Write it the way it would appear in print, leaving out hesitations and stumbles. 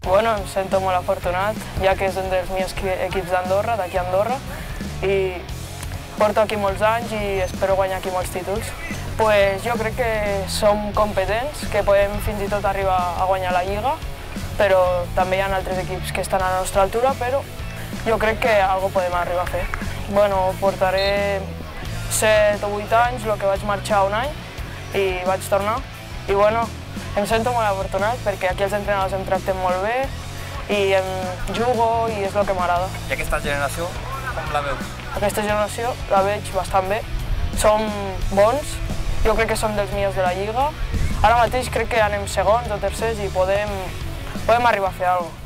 Bueno, em sento molt afortunat, ja que és un dels meus equips d'Andorra, d'aquí a Andorra, i porto aquí molts anys i espero guanyar aquí molts títols. Pues jo crec que som competents, que podem fins i tot arribar a guanyar la Lliga, però també hi ha altres equips que estan a la nostra altura, però jo crec que alguna cosa podem arribar a fer. Bueno, portaré 7 o 8 anys, el que vaig marxar un any i vaig tornar. I bueno, em sento molt afortunat perquè aquí els entrenadors em tracten molt bé i em jugo i és el que m'agrada. I aquesta generació, com la veus? Aquesta generació la veig bastant bé. Som bons, jo crec que som dels millors de la Lliga. Ara mateix crec que anem segons o tercers i podem arribar a fer alguna cosa.